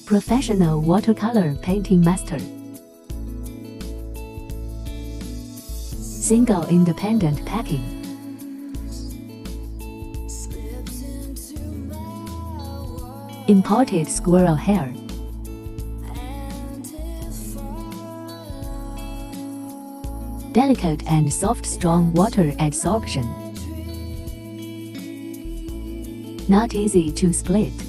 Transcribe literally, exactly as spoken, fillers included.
Professional watercolor painting master. Single independent packing. Imported squirrel hair. Delicate and soft, strong water adsorption. Not easy to split.